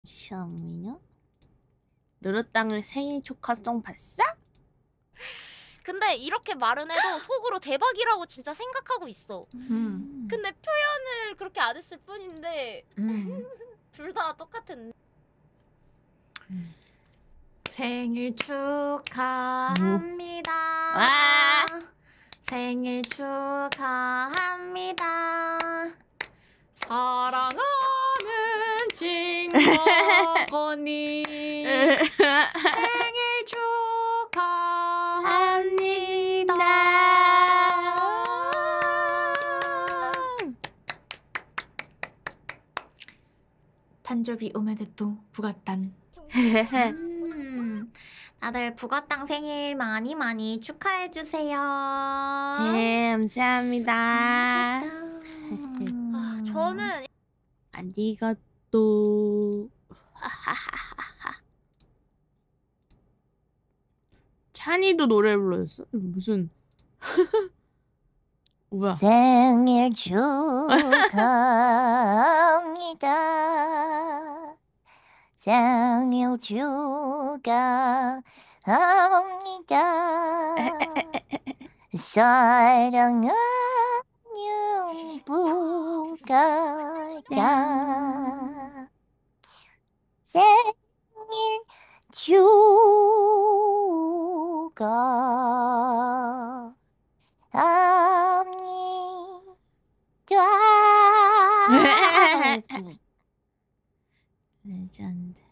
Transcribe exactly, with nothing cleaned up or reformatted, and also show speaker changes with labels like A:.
A: 잠시만요. 르르땅을 생일 축하송 봤어?
B: 근데 이렇게 말은 해도 속으로 대박이라고 진짜 생각하고 있어.
A: 음.
B: 근데 표현을 그렇게 안 했을 뿐인데
A: 음.
B: 둘 다 똑같은.
A: 음.
C: 생일 축하합니다.
A: 와.
C: 생일 축하합니다. 사랑하는 친구언니 생일 축하합니다. 탄저비 오메데또 부가딴.
D: 음, 다들 부가땅 생일 많이 많이 축하해주세요.
A: 네, 감사합니다.
B: 아, 저는
A: 아리가또. 찬이도 노래 불렀어? 무슨 뭐야?
D: 생일 축하합니다. 생일 축하합니다. 사랑하는 부가땅 생일 축하합니다.
A: 레전드.